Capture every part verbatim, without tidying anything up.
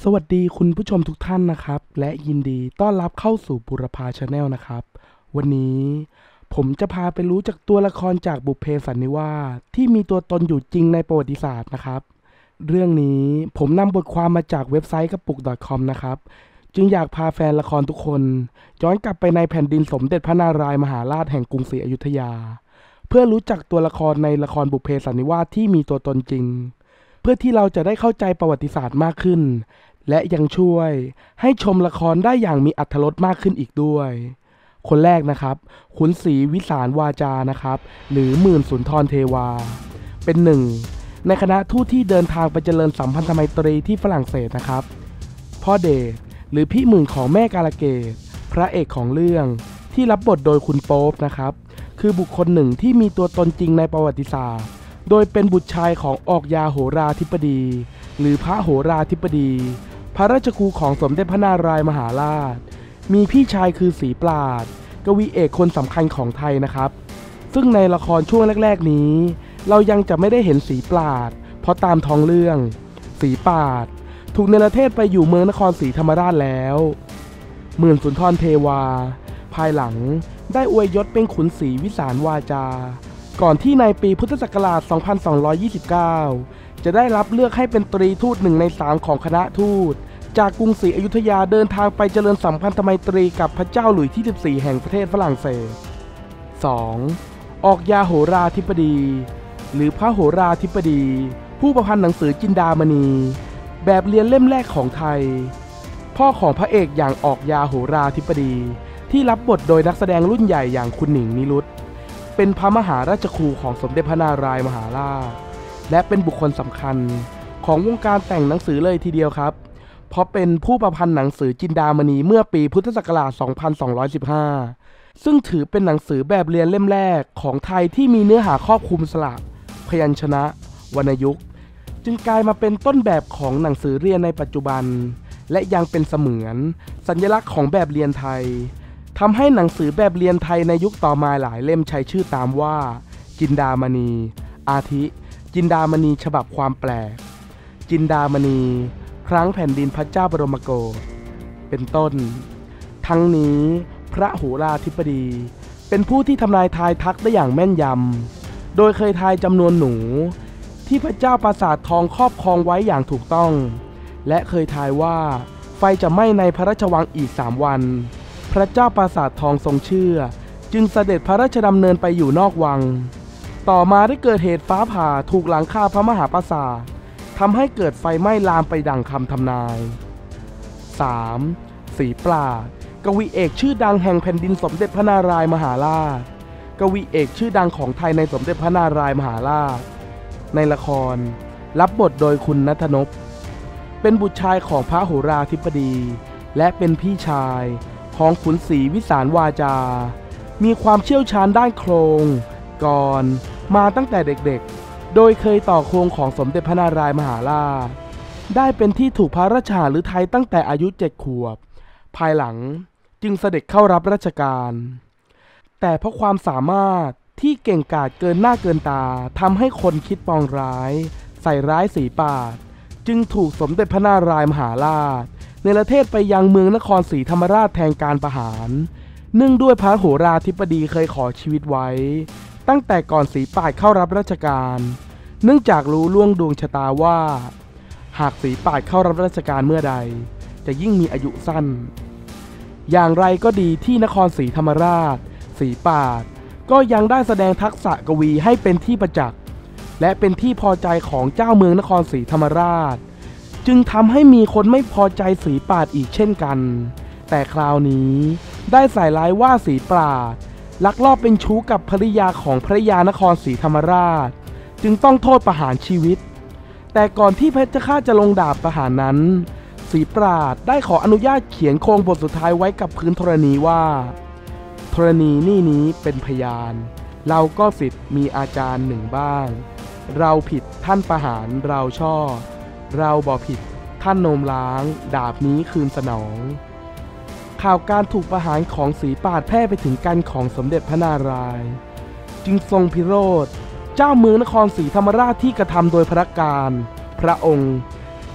สวัสดีคุณผู้ชมทุกท่านนะครับและยินดีต้อนรับเข้าสู่บุรพาชาแนลนะครับวันนี้ผมจะพาไปรู้จักตัวละครจากบุพเพสันนิวาสที่มีตัวตนอยู่จริงในประวัติศาสตร์นะครับเรื่องนี้ผมนำบทความมาจากเว็บไซต์กระปุก .com นะครับจึงอยากพาแฟนละครทุกคนย้อนกลับไปในแผ่นดินสมเด็จพระนารายมหาราชแห่งกรุงศรีอยุธยาเพื่อรู้จักตัวละครในละครบุพเพสันนิวาสที่มีตัวตนจริงเพื่อที่เราจะได้เข้าใจประวัติศาสตร์มากขึ้นและยังช่วยให้ชมละครได้อย่างมีอรรถรสมากขึ้นอีกด้วยคนแรกนะครับขุนศรีวิสารวาจานะครับหรือหมื่นสุนทรเทวาเป็นหนึ่งในคณะทูตที่เดินทางไปเจริญสัมพันธไมตรีที่ฝรั่งเศสนะครับพ่อเดชหรือพี่หมื่นของแม่กาลเกตพระเอกของเรื่องที่รับบทโดยคุณโป๊ปนะครับคือบุคคลหนึ่งที่มีตัวตนจริงในประวัติศาสตร์โดยเป็นบุตรชายของออกยาโหราธิปดีหรือพระโหราธิปดีพระราชครูของสมเด็จพระนารายมหาราชมีพี่ชายคือศรีปราดกวีเอกคนสำคัญของไทยนะครับซึ่งในละครช่วงแรกๆนี้เรายังจะไม่ได้เห็นศรีปราดเพราะตามท้องเรื่องศรีปราดถูกเนรเทศไปอยู่เมืองนครศรีธรรมราชแล้วหมื่นสุนทรเทวาภายหลังได้อวยยศเป็นขุนศรีวิสารวาจาก่อนที่ในปีพุทธศักราช สองพันสองร้อยยี่สิบเก้า จะได้รับเลือกให้เป็นตรีทูตหนึ่งในสามของคณะทูตจากกรุงศรีอยุธยาเดินทางไปเจริญสัมพันธไมตรีกับพระเจ้าหลุยส์ที่สิบสี่แห่งประเทศฝรั่งเศส สอง ออกยาโหราธิปดีหรือพระโหราธิปดีผู้ประพันธ์หนังสือจินดามณีแบบเรียนเล่มแรกของไทยพ่อของพระเอกอย่างออกยาโหราธิปดีที่รับบทโดยนักแสดงรุ่นใหญ่อย่างคุณหนิงนิรุตเป็นพระมหาราชครูของสมเด็จพระนารายมหาราชและเป็นบุคคลสำคัญของวงการแต่งหนังสือเลยทีเดียวครับเพราะเป็นผู้ประพันธ์หนังสือจินดามณีเมื่อปีพุทธศักราช สองพันสองร้อยสิบห้า ซึ่งถือเป็นหนังสือแบบเรียนเล่มแรกของไทยที่มีเนื้อหาครอบคลุมสระพยัญชนะวรรณยุกต์จึงกลายมาเป็นต้นแบบของหนังสือเรียนในปัจจุบันและยังเป็นเสมือนสัญลักษณ์ของแบบเรียนไทยทำให้หนังสือแบบเรียนไทยในยุคต่อมาหลายเล่มใช้ชื่อตามว่าจินดามณีอาทิจินดามณีฉบับความแปลกจินดามณีครั้งแผ่นดินพระเจ้าบรมโกศเป็นต้นทั้งนี้พระโหราธิปดีเป็นผู้ที่ทำนายทายทักได้อย่างแม่นยำโดยเคยทายจำนวนหนูที่พระเจ้าปราสาททองครอบครองไว้อย่างถูกต้องและเคยทายว่าไฟจะไหม้ในพระราชวังอีกสามวันพระเจ้าปราสาททองทรงเชื่อจึงเสด็จพระราชดำเนินไปอยู่นอกวังต่อมาได้เกิดเหตุฟ้าผ่าถูกหลังคาพระมหาปราสาททำให้เกิดไฟไหม้ลามไปดังคำทำนาย สาม. ศรีปราดกวีเอกชื่อดังแห่งแผ่นดินสมเด็จพระนารายมหาราชกวีเอกชื่อดังของไทยในสมเด็จพระนารายมหาราชในละครรับบทโดยคุณณัฐนพเป็นบุตรชายของพระโหราธิปดีและเป็นพี่ชายของขุนศรีวิสารวาจามีความเชี่ยวชาญด้านโครงกรมาตั้งแต่เด็กๆโดยเคยต่อโครงของสมเด็จพระนารายมหาราชได้เป็นที่ถูกพระราชทานฤทัยตั้งแต่อายุเจ็ดขวบภายหลังจึงเสด็จเข้ารับราชการแต่เพราะความสามารถที่เก่งกาจเกินหน้าเกินตาทำให้คนคิดปองร้ายใส่ร้ายศรีปราดจึงถูกสมเด็จพระนารายมหาราชเนรเทศไปยังเมืองนครศรีธรรมราชแทนการประหารเนื่องด้วยพระโหราธิปดีเคยขอชีวิตไว้ตั้งแต่ก่อนศรีปราดเข้ารับราชการเนื่องจากรู้ล่วงดวงชะตาว่าหากศรีปราดเข้ารับราชการเมื่อใดจะยิ่งมีอายุสั้นอย่างไรก็ดีที่นครศรีธรรมราชศรีปราดก็ยังได้แสดงทักษะกวีให้เป็นที่ประจักษ์และเป็นที่พอใจของเจ้าเมืองนครศรีธรรมราชจึงทำให้มีคนไม่พอใจศรีปราดอีกเช่นกันแต่คราวนี้ได้ใส่ร้ายว่าศรีปราดลักลอบเป็นชู้กับภริยาของภริยานครศรีธรรมราชจึงต้องโทษประหารชีวิตแต่ก่อนที่เพชรฆาตจะลงดาบประหารนั้นศรีปราดได้ขออนุญาตเขียนโครงบทสุดท้ายไว้กับพื้นธรณีว่าธรณีนี่นี้เป็นพยานเราก็สิทธิ์มีอาจารย์หนึ่งบ้างเราผิดท่านประหารเราชอบเราบ่ผิดท่านโนมล้างดาบนี้คืนสนองข่าวการถูกประหารของศรีปราดแพร่ไปถึงกันของสมเด็จพระนารายณ์จึงทรงพิโรธเจ้าเมืองนครศรีธรรมราชที่กระทำโดยพระการพระองค์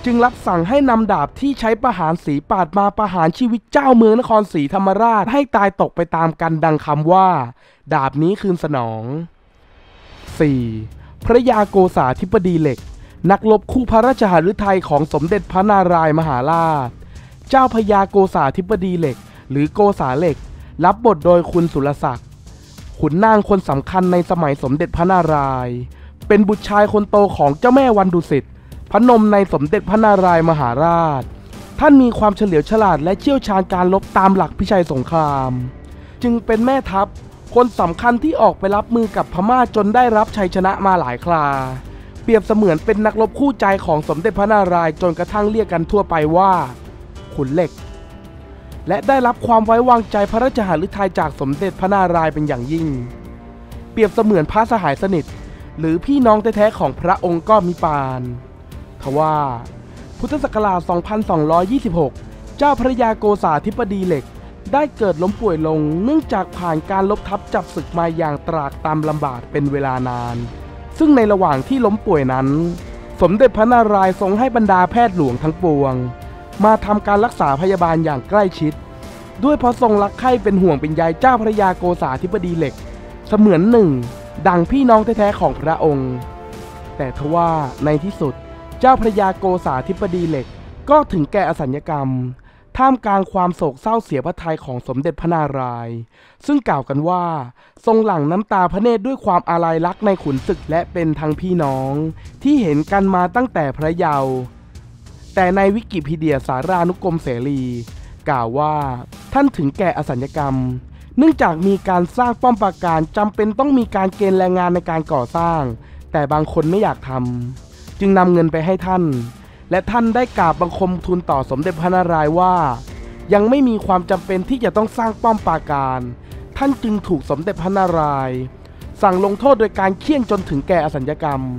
จึงรับสั่งให้นำดาบที่ใช้ประหารศรีปาดมาประหารชีวิตเจ้าเมืองนครศรีธรรมราชให้ตายตกไปตามกันดังคำว่าดาบนี้คืนสนอง สี่. พระยาโกษาธิบดีเหล็กนักรบคู่พระราชหฤทัยของสมเด็จพระนารายมหาราชเจ้าพญาโกษาธิบดีเหล็กหรือโกษาเหล็กรับบทโดยคุณสุรศักดิ์ขุนนางคนสำคัญในสมัยสมเด็จพระนารายณ์เป็นบุตรชายคนโตของเจ้าแม่วันดุสิตพระนมในสมเด็จพระนารายณ์มหาราชท่านมีความเฉลียวฉลาดและเชี่ยวชาญการรบตามหลักพิชัยสงครามจึงเป็นแม่ทัพคนสำคัญที่ออกไปรับมือกับพม่าจนได้รับชัยชนะมาหลายคราเปรียบเสมือนเป็นนักรบคู่ใจของสมเด็จพระนารายณ์จนกระทั่งเรียกกันทั่วไปว่าขุนเหล็กและได้รับความไว้วางใจพระราชหฤทัยจากสมเด็จพระนารายณ์เป็นอย่างยิ่งเปรียบเสมือนพระสหายสนิทหรือพี่น้องแท้ๆของพระองค์ก็มิปานทว่าพุทธศักราช สองพันสองร้อยยี่สิบหก เจ้าพระยาโกษาธิบดีเหล็กได้เกิดล้มป่วยลงเนื่องจากผ่านการลบทับจับศึกมาอย่างตรากตรำลำบากเป็นเวลานานซึ่งในระหว่างที่ล้มป่วยนั้นสมเด็จพระนารายณ์ทรงให้บรรดาแพทย์หลวงทั้งปวงมาทำการรักษาพยาบาลอย่างใกล้ชิดด้วยเพราะทรงรักใคร่เป็นห่วงเป็นใยเจ้าพระยาโกษาธิบดีเหล็กเสมือนหนึ่งดังพี่น้องแท้ๆของพระองค์แต่ทว่าในที่สุดเจ้าพระยาโกษาธิบดีเหล็กก็ถึงแก่อสัญกรรมท่ามกลางความโศกเศร้าเสียพระทัยของสมเด็จพระนารายณ์ซึ่งกล่าวกันว่าทรงหลั่งน้ำตาพระเนตรด้วยความอาลัยรักในขุนศึกและเป็นทั้งพี่น้องที่เห็นกันมาตั้งแต่พระเยาว์แต่ในวิกิพีเดียสารานุกรมเสรีกล่าวว่าท่านถึงแก่อสัญกรรมเนื่องจากมีการสร้างป้อมปราการจำเป็นต้องมีการเกณฑ์แรงงานในการก่อสร้างแต่บางคนไม่อยากทำจึงนำเงินไปให้ท่านและท่านได้กราบบังคมทูลต่อสมเด็จพระนารายณ์ว่ายังไม่มีความจำเป็นที่จะต้องสร้างป้อมปราการท่านจึงถูกสมเด็จพระนารายณ์สั่งลงโทษโดยการเฆี่ยนจนถึงแก่อสัญกรรม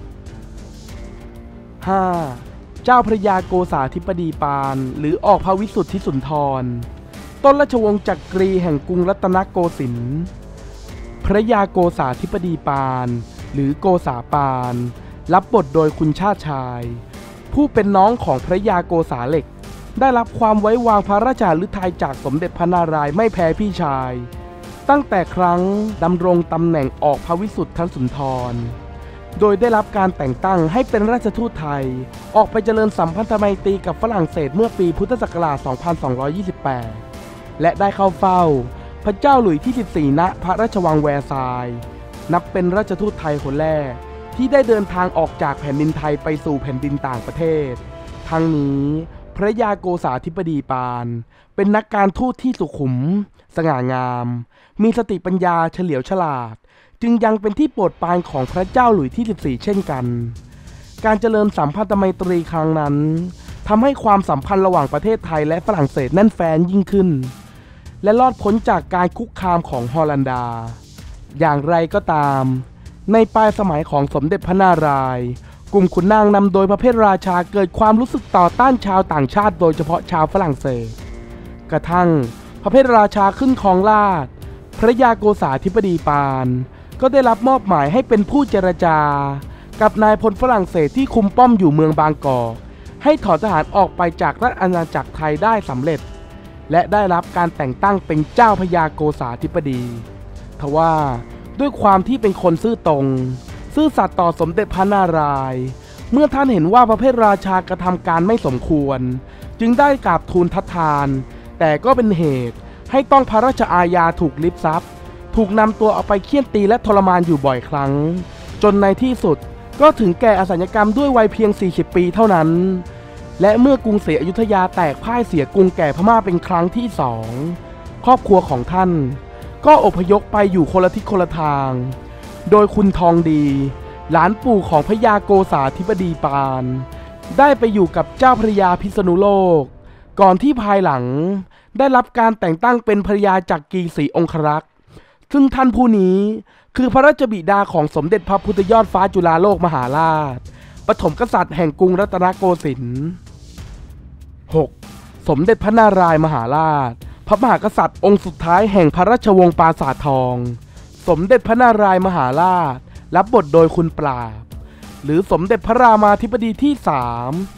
ห้า. เจ้าพระยาโกษาธิบดีปานหรือออกพระวิสุทธิสุนทรต้นราชวงศ์จักรีแห่งกรุงรัตนโกสินทร์พระยาโกษาธิบดีปานหรือโกษาปานรับบทโดยคุณชาติชายผู้เป็นน้องของพระยาโกษาเหล็กได้รับความไว้วางพระราชหฤทัยจากสมเด็จพระนารายณ์ไม่แพ้พี่ชายตั้งแต่ครั้งดำรงตำแหน่งออกพระวิสุทธิสุนทรโดยได้รับการแต่งตั้งให้เป็นราชทูตไทยออกไปเจริญสัมพันธไมตรีกับฝรั่งเศสเมื่อปีพุทธศักราช สองพันสองร้อยยี่สิบแปด และได้เข้าเฝ้าพระเจ้าหลุยส์ที่ สิบสี่ ณ พระราชวังแวร์ซายน์นับเป็นราชทูตไทยคนแรกที่ได้เดินทางออกจากแผ่นดินไทยไปสู่แผ่นดินต่างประเทศทั้งนี้พระยาโกษาธิบดีปานเป็นนักการทูตที่สุขุมสง่างามมีสติปัญญาเฉลียวฉลาดจึงยังเป็นที่โปรดปรานของพระเจ้าหลุยส์ที่ สิบสี่ เช่นกันการเจริญสัมพันธไมตรีครั้งนั้นทำให้ความสัมพันธ์ระหว่างประเทศไทยและฝรั่งเศสแน่นแฟ้นยิ่งขึ้นและรอดพ้นจากการคุกคามของฮอลันดาอย่างไรก็ตามในปลายสมัยของสมเด็จพระนารายณ์กลุ่มขุนนางนำโดยพระเพทราชาเกิดความรู้สึกต่อต้านชาวต่างชาติโดยเฉพาะชาวฝรั่งเศสกระทั่งพระเพทราชาขึ้นครองราชย์พระยาโกษาธิบดีปานก็ได้รับมอบหมายให้เป็นผู้เจรจากับนายพลฝรั่งเศสที่คุมป้อมอยู่เมืองบางกอกให้ถอนทหารออกไปจากราชอาณาจักรไทยได้สำเร็จและได้รับการแต่งตั้งเป็นเจ้าพญาโกษาธิบดีทว่าด้วยความที่เป็นคนซื่อตรงซื่อสัตย์ต่อสมเด็จพระนารายณ์เมื่อท่านเห็นว่าพระเพทราชากระทำการไม่สมควรจึงได้กราบทูลทัดทานแต่ก็เป็นเหตุให้ต้องพระราชอาญาถูกลิบทรัพย์ถูกนำตัวเอาไปเฆี่ยนตีและทรมานอยู่บ่อยครั้งจนในที่สุดก็ถึงแก่อสัญกรรมด้วยวัยเพียงสี่สิบปีเท่านั้นและเมื่อกรุงศรีอยุธยาแตกพ่ายเสียกรุงแก่พม่าเป็นครั้งที่สองครอบครัวของท่านก็อพยพไปอยู่คนละทิศคนละทางโดยคุณทองดีหลานปู่ของพระยาโกษาธิบดีปานได้ไปอยู่กับเจ้าพระยาพิษณุโลกก่อนที่ภายหลังได้รับการแต่งตั้งเป็นพระยาจักรีศรีองครักษ์ซึ่งท่านผู้นี้คือพระราชบิดาของสมเด็จพระพุทธยอดฟ้าจุฬาโลกมหาราชปฐมกษัตริย์แห่งกรุงรัตนโกสินทร์ หก. สมเด็จพระนารายณ์มหาราชพระมหากษัตริย์องค์สุดท้ายแห่งพระราชวงศ์ปราสาททองสมเด็จพระนารายณ์มหาราชรับบทโดยคุณปราบหรือสมเด็จพระรามาธิบดีที่สาม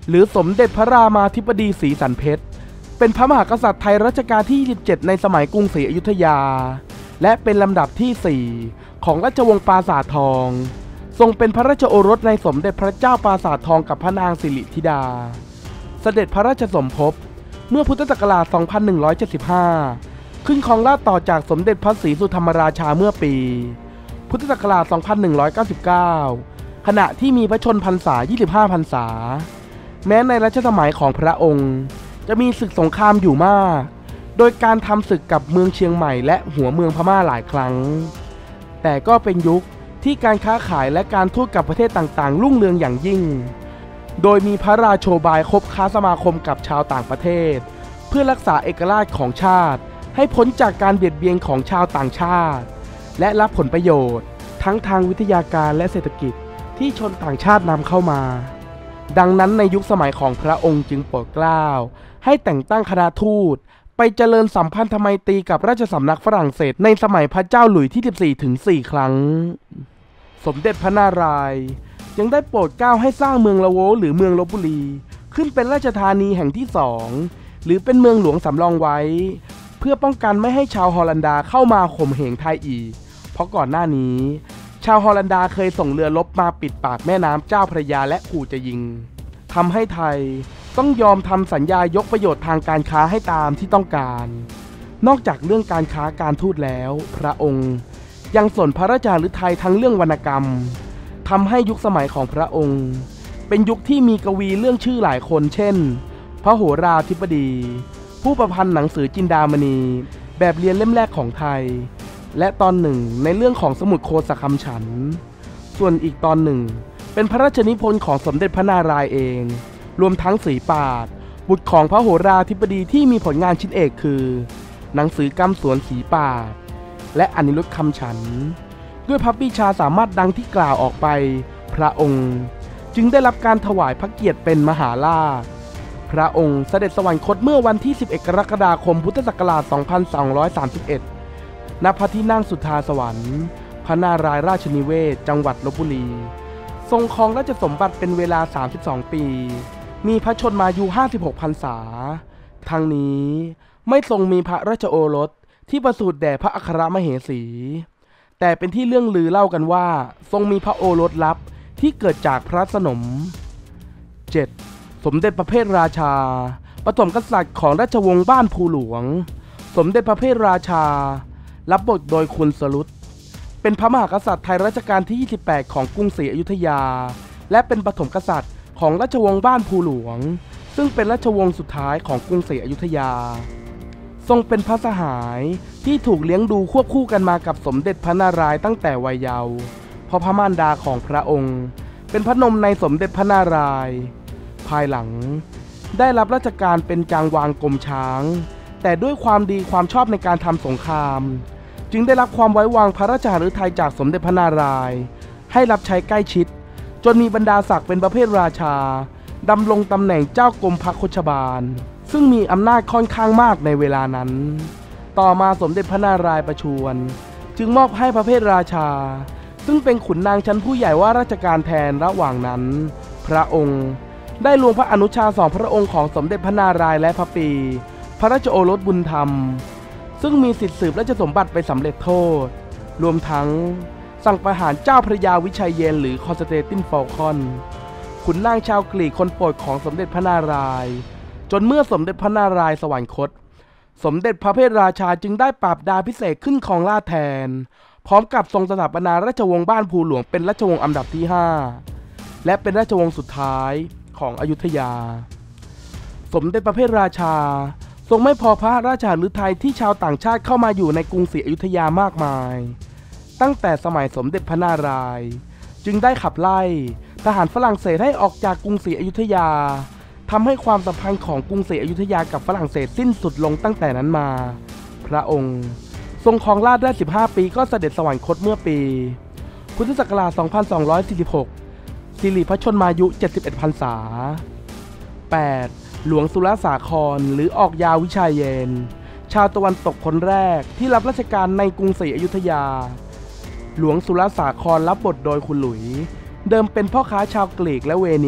หรือสมเด็จพระรามาธิบดีศรีสันเพชรเป็นพระมหากษัตริย์ไทยรัชกาลที่ยี่สิบเจ็ดในสมัยกรุงศรีอยุธยาและเป็นลำดับที่สี่ของราชวงศ์ปราสาททองทรงเป็นพระราชโอรสในสมเด็จพระเจ้าปราสาททองกับพระนางสิริธิดาเสด็จพระราชสมภพเมื่อพุทธศักราช สองพันหนึ่งร้อยเจ็ดสิบห้า ขึ้นครองราชย์ต่อจากสมเด็จพระศรีสุธรรมราชาเมื่อปีพุทธศักราช สองพันหนึ่งร้อยเก้าสิบเก้า ขณะที่มีพระชนพรรษา ยี่สิบห้า พรรษาแม้ในรัชสมัยของพระองค์จะมีศึกสงครามอยู่มากโดยการทำศึกกับเมืองเชียงใหม่และหัวเมืองพม่าหลายครั้งแต่ก็เป็นยุคที่การค้าขายและการทูตกับประเทศต่างๆรุ่งเรืองอย่างยิ่งโดยมีพระราโชบายคบค้าสมาคมกับชาวต่างประเทศเพื่อรักษาเอกราชของชาติให้พ้นจากการเบียดเบียนของชาวต่างชาติและรับผลประโยชน์ทั้งทางวิทยาการและเศรษฐกิจที่ชนต่างชาตินำเข้ามาดังนั้นในยุคสมัยของพระองค์จึงโปรดเกล้าให้แต่งตั้งคณะทูตไปเจริญสัมพันธไมตรีกับราชสำนักฝรั่งเศสในสมัยพระเจ้าหลุยส์ที่สิบสี่ถึงสี่ครั้งสมเด็จพระนารายณ์ยังได้โปรดเกล้าให้สร้างเมืองละโวหรือเมืองลพบุรีขึ้นเป็นราชธานีแห่งที่สองหรือเป็นเมืองหลวงสำรองไว้เพื่อป้องกันไม่ให้ชาวฮอลันดาเข้ามาข่มเหงไทยอีกเพราะก่อนหน้านี้ชาวฮอลันดาเคยส่งเรือรบมาปิดปากแม่น้ำเจ้าพระยาและขู่จะยิงทำให้ไทยต้องยอมทำสัญญายกประโยชน์ทางการค้าให้ตามที่ต้องการนอกจากเรื่องการค้าการทูตแล้วพระองค์ยังสนพระราชาฤทัยทั้งเรื่องวรรณกรรมทำให้ยุคสมัยของพระองค์เป็นยุคที่มีกวีเรื่องชื่อหลายคนเช่นพระโหราธิบดีผู้ประพันธ์หนังสือจินดามณีแบบเรียนเล่มแรกของไทยและตอนหนึ่งในเรื่องของสมุดโคสคำฉันท์ส่วนอีกตอนหนึ่งเป็นพระราชนิพนธ์ของสมเด็จพระนารายณ์เองรวมทั้งสีปาดบุตรของพระโหราธิบดีที่มีผลงานชิ้นเอกคือหนังสือกำสวนสีปาดและอนิรุตคำฉันท์ด้วยพระปรีชาสามารถดังที่กล่าวออกไปพระองค์จึงได้รับการถวายพระเกียรติเป็นมหาราชพระองค์เสด็จสวรรคตเมื่อวันที่สิบเอ็ดกรกฎาคมพุทธศักราช สองพันสองร้อยสามสิบเอ็ด ณ พระที่นั่งสุทธาสวรรค์พระนารายณ์ราชนิเวศน์จังหวัดลพบุรีทรงครองราชสมบัติเป็นเวลาสามสิบสองปีมีพระชนมายุห้าสิบหกพรรษาทั้งนี้ไม่ทรงมีพระราชโอรสที่ประสูติแด่พระอัครมเหสีแต่เป็นที่เรื่องลือเล่ากันว่าทรงมีพระโอรสลับที่เกิดจากพระสนม เจ็ด. สมเด็จพระเพทราชาปฐมกษัตริย์ของราชวงศ์บ้านภูหลวงสมเด็จพระเพทราชารับบทโดยคุณสรุตเป็นพระมหากษัตริย์ไทยรัชกาลที่ยี่สิบแปดของกรุงศรีอยุธยาและเป็นปฐมกษัตริย์ของราชวงศ์บ้านภูหลวงซึ่งเป็นราชวงศ์สุดท้ายของกรุงศรีอยุธยาทรงเป็นพระสหายที่ถูกเลี้ยงดูควบคู่กันมากับสมเด็จพระนารายณ์ตั้งแต่วัยเยาว์เพราะพระมารดาของพระองค์เป็นพระนมในสมเด็จพระนารายณ์ภายหลังได้รับราชการเป็นจางวางกรมช้างแต่ด้วยความดีความชอบในการทำสงครามจึงได้รับความไว้วางพระราชฤทัยจากสมเด็จพระนารายณ์ให้รับใช้ใกล้ชิดจนมีบรรดาศักดิ์เป็นประเภทราชาดำรงตำแหน่งเจ้ากรมพระโคชบาลซึ่งมีอำนาจค่อนข้างมากในเวลานั้นต่อมาสมเด็จพระนารายณ์ประชวรจึงมอบให้พระเพทราชาซึ่งเป็นขุนนางชั้นผู้ใหญ่ว่าราชการแทนระหว่างนั้นพระองค์ได้ลวงพระอนุชาสองพระองค์ของสมเด็จพระนารายณ์และพระปีพระราชโอรสบุญธรรมซึ่งมีสิทธิสืบราชสมบัติไปสำเร็จโทษรวมทั้งสั่งประหารเจ้าพระยาวิชัยเยนหรือคอนสเตนตินฟอลคอนขุนนางชาวกรีกคนโปรดของสมเด็จพระนารายณ์จนเมื่อสมเด็จพระนารายณ์สวรรคตสมเด็จพระเพทราชาจึงได้ปราบดาพิเศษขึ้นครองราชย์แทนพร้อมกับทรงสถาปนาราชวงศ์บ้านภูหลวงเป็นราชวงศ์อันดับที่ห้าและเป็นราชวงศ์สุดท้ายของอยุธยาสมเด็จพระเพทราชาทรงไม่พอพระราชาฤทัยที่ชาวต่างชาติเข้ามาอยู่ในกรุงศรีอยุธยามากมายตั้งแต่สมัยสมเด็จพระนารายณ์จึงได้ขับไล่ทหารฝรั่งเศสให้ออกจากกรุงศรีอยุธยาทำให้ความสัมพันธ์ของกรุงศรีอยุธยากับฝรั่งเศสสิ้นสุดลงตั้งแต่นั้นมาพระองค์ทรงครองราชย์ได้สิบห้าปีก็เสด็จสวรรคตเมื่อปีพุทธศักราช สองพันสองร้อยสี่สิบหก สิริพระชนมายุ เจ็ดสิบเอ็ด พรรษา แปด. หลวงสุรสาครหรือออกยาวิชัยเยนชาวตะวันตกคนแรกที่รับราชการในกรุงศรีอยุธยาหลวงสุรสาครรับบทโดยคุณหลุยเดิมเป็นพ่อค้าชาวกรีกและเวนิส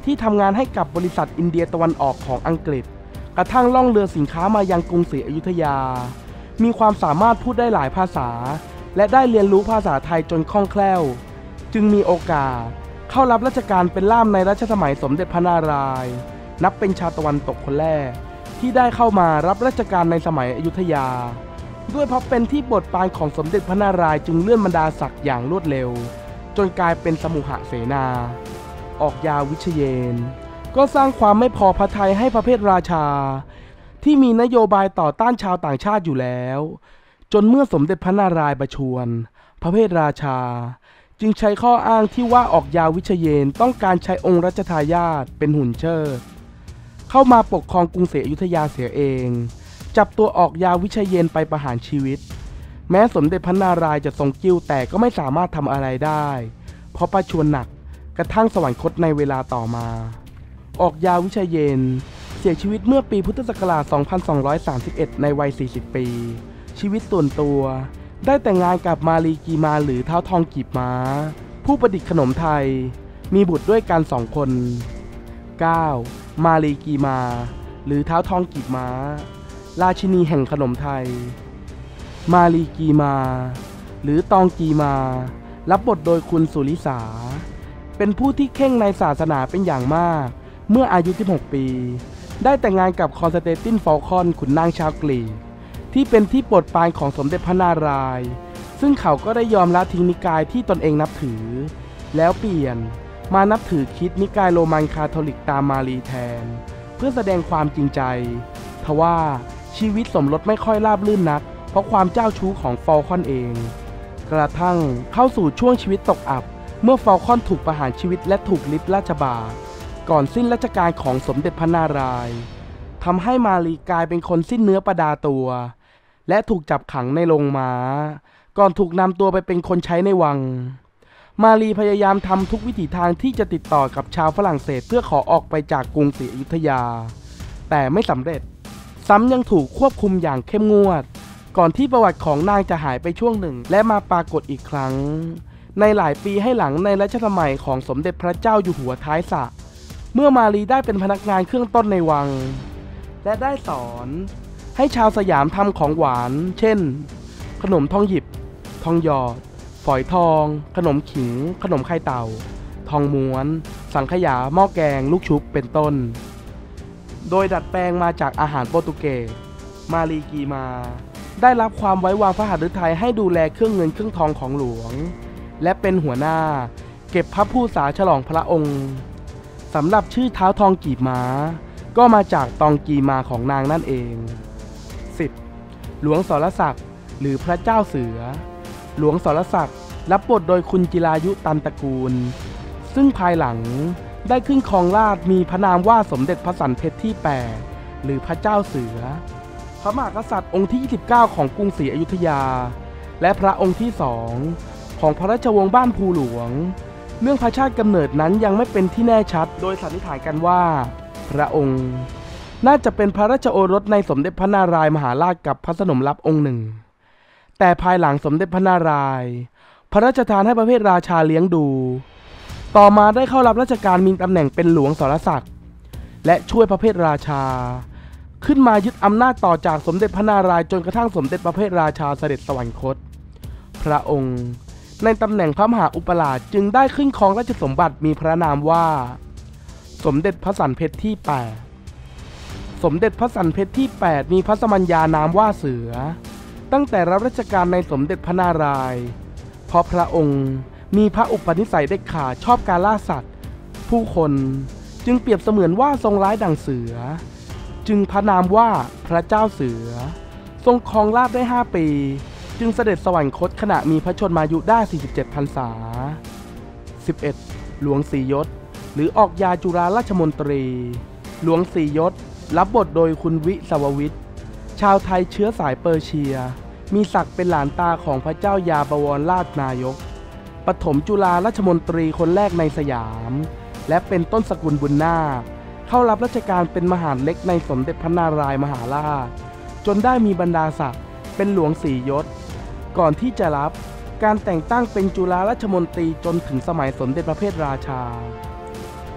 ที่ทำงานให้กับบริษัทอินเดียตะวันออกของอังกฤษกระทั่งล่องเรือสินค้ามายังกรุงศรีอยุธยามีความสามารถพูดได้หลายภาษาและได้เรียนรู้ภาษาไทยจนคล่องแคล่วจึงมีโอกาสเข้ารับราชการเป็นล่ามในรัชสมัยสมเด็จพระนารายณ์นับเป็นชาวตะวันตกคนแรกที่ได้เข้ามารับราชการในสมัยอยุธยาด้วยเพราะเป็นที่บทปรานของสมเด็จพระนารายณ์จึงเลื่อนบรรดาศักดิ์อย่างรวดเร็วจนกลายเป็นสมุหเสนาออกยาวิเชษฐ์ก็สร้างความไม่พอพระทัยให้พระเพทราชาที่มีนโยบายต่อต้านชาวต่างชาติอยู่แล้วจนเมื่อสมเด็จพระนารายณ์ประชวรพระเพทราชาจึงใช้ข้ออ้างที่ว่าออกยาวิเชษฐ์ต้องการใช้องค์รัชทายาทเป็นหุ่นเชิดเข้ามาปกครองกรุงศรีอยุธยาเสียเองจับตัวออกยาวิเชษฐ์ไปประหารชีวิตแม้สมเด็จพระนารายณ์จะทรงกิ้วแต่ก็ไม่สามารถทำอะไรได้เพราะประชวรหนักกระทั่งสวรรคตในเวลาต่อมาออกยาวิเชษฐ์เสียชีวิตเมื่อปีพุทธศักราช สองพันสองร้อยสามสิบเอ็ด ในวัย สี่สิบ ปีชีวิตส่วนตัวได้แต่งงานกับมาลีกีมาหรือเท้าทองกีบม้าผู้ประดิษฐ์ขนมไทยมีบุตรด้วยกันสองคน เก้า มาลีกีมาหรือเท้าทองกีบม้าราชินีแห่งขนมไทยมาลีกีมาหรือตองกีมารับบทโดยคุณสุริสาเป็นผู้ที่เข่งในศาสนาเป็นอย่างมากเมื่ออายุสิบหกปีได้แต่งงานกับคอนสเตนตินฟอลคอนขุนนางชาวกรีกที่เป็นที่โปรดปรานของสมเด็จพระนารายณ์ซึ่งเขาก็ได้ยอมละทิ้งนิกายที่ตนเองนับถือแล้วเปลี่ยนมานับถือคริสต์นิกายโรมันคาทอลิกตามมารีแทนเพื่อแสดงความจริงใจทว่าชีวิตสมรสไม่ค่อยราบรื่นนักเพราะความเจ้าชู้ของฟอลคอนเองกระทั่งเข้าสู่ช่วงชีวิตตกอับเมื่อฟอลคอนถูกประหารชีวิตและถูกลิดราชบาทก่อนสิ้นราชการของสมเด็จพระนารายณ์ทำให้มารีกลายเป็นคนสิ้นเนื้อประดาตัวและถูกจับขังในโรงม้าก่อนถูกนำตัวไปเป็นคนใช้ในวังมารีพยายามทำทุกวิถีทางที่จะติดต่อกับชาวฝรั่งเศสเพื่อขอออกไปจากกรุงศรีอยุธยาแต่ไม่สำเร็จซ้ำยังถูกควบคุมอย่างเข้มงวดก่อนที่ประวัติของนางจะหายไปช่วงหนึ่งและมาปรากฏอีกครั้งในหลายปีให้หลังในรัชสมัยของสมเด็จพระเจ้าอยู่หัวท้ายสระเมื่อมารีได้เป็นพนักงานเครื่องต้นในวังและได้สอนให้ชาวสยามทำของหวานเช่นขนมทองหยิบทองหยอดฝอยทองขนมขิงขนมไข่เต่าทองม้วนสังขยาหม้อแกงลูกชุบเป็นต้นโดยดัดแปลงมาจากอาหารโปรตุเกสมารีกีมาได้รับความไว้วางพระหฤทัยให้ดูแลเครื่องเงินเครื่องทองของหลวงและเป็นหัวหน้าเก็บพระภูษาฉลองพระองค์สำหรับชื่อเท้าทองกีบม้าก็มาจากตองกีมาของนางนั่นเอง สิบ หลวงสรศักดิ์หรือพระเจ้าเสือหลวงสรศักดิ์รับบทโดยคุณจิรายุตันตระกูลซึ่งภายหลังได้ขึ้นครองราชย์มีพระนามว่าสมเด็จพระสันเพชรที่แปดหรือพระเจ้าเสือพระมหากษัตริย์องค์ที่ยี่สิบเก้าของกรุงศรีอยุธยาและพระองค์ที่สองของพระราชวงศ์บ้านภูหลวงเรื่องพระชาติกำเนิดนั้นยังไม่เป็นที่แน่ชัดโดยสันนิษฐานกันว่าพระองค์น่าจะเป็นพระราชโอรสในสมเด็จพระนารายมหาราชกับพระสนมลับองค์หนึ่งแต่ภายหลังสมเด็จพระนารายณ์พระราชทานให้พระเพทราชาเลี้ยงดูต่อมาได้เข้ารับราชการมีตำแหน่งเป็นหลวงสรศักดิ์และช่วยพระเพทราชาขึ้นมายึดอำนาจต่อจากสมเด็จพระนารายณ์จนกระทั่งสมเด็จพระเพทราชาเสด็จสวรรคตพระองค์ในตำแหน่งพระมหาอุปราชจึงได้ขึ้นครองราชสมบัติมีพระนามว่าสมเด็จพระสันเพชรที่แปดสมเด็จพระสันเพชรที่แปดมีพระสมัญญานามว่าเสือตั้งแต่รับราชการในสมเด็จพระนารายณ์เพราะพระองค์มีพระอุปนิสัยเด็ดขาดชอบการล่าสัตว์ผู้คนจึงเปรียบเสมือนว่าทรงร้ายดั่งเสือจึงพระนามว่าพระเจ้าเสือทรงครองราชย์ได้ห้าปีจึงเสด็จสวรรคตขณะมีพระชนมายุได้สี่สิบเจ็ดพรรษา สิบเอ็ด หลวงศรียศหรือออกยาจุฬาราชมนตรีหลวงศรียศรับบทโดยคุณวิศววิทย์ชาวไทยเชื้อสายเปอร์เซียมีศักดิ์เป็นหลานตาของพระเจ้ายาบวรราชนายกปฐมจุฬาราชมนตรีคนแรกในสยามและเป็นต้นสกุลบุญนาคเข้ารับราชการเป็นมหาดเล็กในสมเด็จพระนารายณ์มหาราชจนได้มีบรรดาศักดิ์เป็นหลวงศรียศก่อนที่จะรับการแต่งตั้งเป็นจุฬาราชมนตรีจนถึงสมัยสมเด็จพระเพทราชา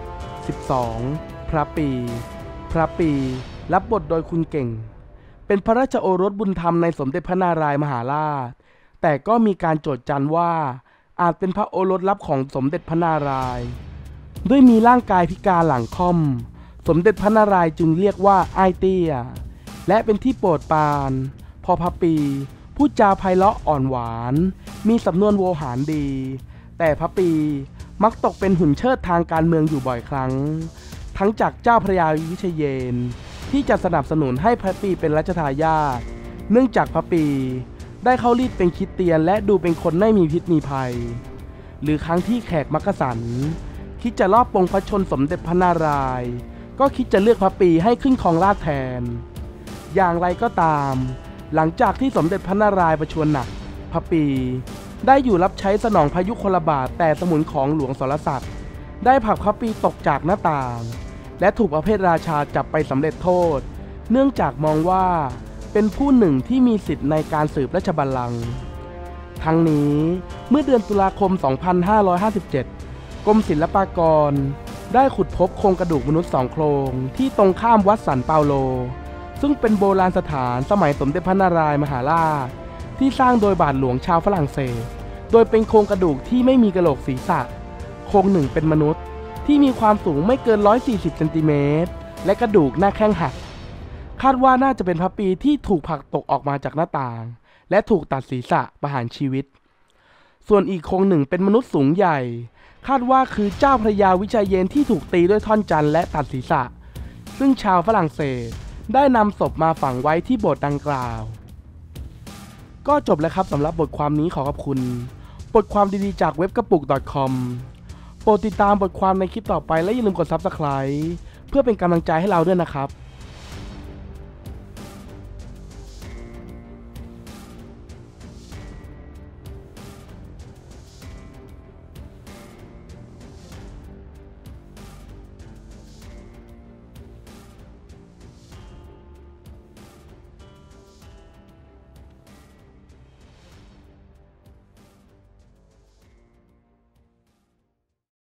สิบสองพระปีพระปีรับบทโดยคุณเก่งเป็นพระราชโอรสบุญธรรมในสมเด็จพระนารายมหาราชแต่ก็มีการโจษจันว่าอาจเป็นพระโอรสลับของสมเด็จพระนารายด้วยมีร่างกายพิการหลังค่อมสมเด็จพระนารายจึงเรียกว่าอ้ายเตี้ยและเป็นที่โปรดปรานพอพระปีพูดจาไพเราะอ่อนหวานมีสำนวนโวหารดีแต่พระปีมักตกเป็นหุ่นเชิดทางการเมืองอยู่บ่อยครั้งทั้งจากเจ้าพระยาวิเชยนที่จะสนับสนุนให้พระปีเป็นรัชทายาทเนื่องจากพระปีได้เข้ารีดเป็นคริสเตียนและดูเป็นคนไม่มีพิษมีภัยหรือครั้งที่แขกมักกะสันคิดจะลอบปลงพระชนสมเด็จพระนารายณ์ก็คิดจะเลือกพระปีให้ขึ้นครองราชย์แทนอย่างไรก็ตามหลังจากที่สมเด็จพระนารายณ์ประชวรหนักพระปีได้อยู่รับใช้สนองพระยุคลบาทแต่สมุนของหลวงสรศักดิ์ได้ผลักพระปีตกจากหน้าต่างและถูกประเภทราชาจับไปสำเร็จโทษเนื่องจากมองว่าเป็นผู้หนึ่งที่มีสิทธิ์ในการสืบราชบัลลังก์ทั้งนี้เมื่อเดือนตุลาคม สองพันห้าร้อยห้าสิบเจ็ด กรมศิลปากรได้ขุดพบโครงกระดูกมนุษย์สองโครงที่ตรงข้ามวัดสันเปาโลซึ่งเป็นโบราณสถานสมัยสมเด็จพระนารายมหาราชที่สร้างโดยบาทหลวงชาวฝรั่งเศสโดยเป็นโครงกระดูกที่ไม่มีกะโหลกศีรษะโครงหนึ่งเป็นมนุษย์ที่มีความสูงไม่เกินหนึ่งร้อยสี่สิบเซนติเมตรและกระดูกหน้าแข้งหักคาดว่าน่าจะเป็นพระปีที่ถูกผลักตกออกมาจากหน้าต่างและถูกตัดศีรษะประหารชีวิตส่วนอีกโครงหนึ่งเป็นมนุษย์สูงใหญ่คาดว่าคือเจ้าพระยาวิเชยนที่ถูกตีด้วยท่อนจันทร์และตัดศีรษะซึ่งชาวฝรั่งเศสได้นำศพมาฝังไว้ที่โบสถ์ดังกล่าวก็จบแล้วครับสำหรับบทความนี้ขอขอบคุณบทความดีๆจากเว็บกระปุก .com โปรดติดตามบทความในคลิปต่อไปและอย่าลืมกด ซับสไครบ์ เพื่อเป็นกำลังใจให้เราด้วยนะครับ